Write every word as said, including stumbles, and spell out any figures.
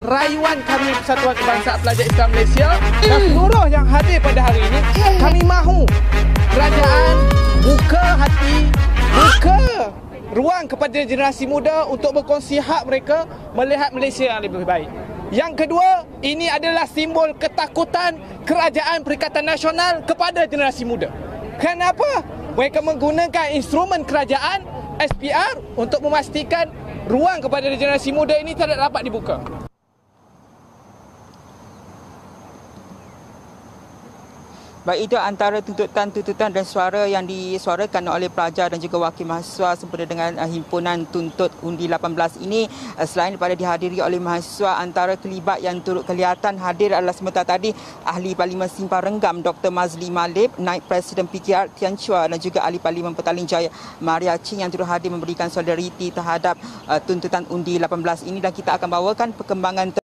Rayuan kami Persatuan Kebangsaan Pelajar Islam Malaysia dan seluruh yang hadir pada hari ini, kami mahu kerajaan buka hati, buka ruang kepada generasi muda untuk berkongsi hak mereka melihat Malaysia yang lebih baik. Yang kedua, ini adalah simbol ketakutan kerajaan Perikatan Nasional kepada generasi muda. Kenapa? Mereka menggunakan instrumen kerajaan S P R untuk memastikan ruang kepada generasi muda ini tidak dapat dibuka. Baik, itu antara tuntutan-tuntutan dan suara yang disuarakan oleh pelajar dan juga wakil mahasiswa sempena dengan uh, himpunan tuntut undi lapan belas ini. Uh, selain daripada dihadiri oleh mahasiswa, antara kelibat yang turut kelihatan hadir adalah sementara tadi Ahli Parlimen Simpang Renggam Doktor Mazli Malik, Naib Presiden P K R Tian Chua dan juga Ahli Parlimen Petaling Jaya Maria Ching yang turut hadir memberikan solidariti terhadap uh, tuntutan undi lapan belas ini, dan kita akan bawakan perkembangan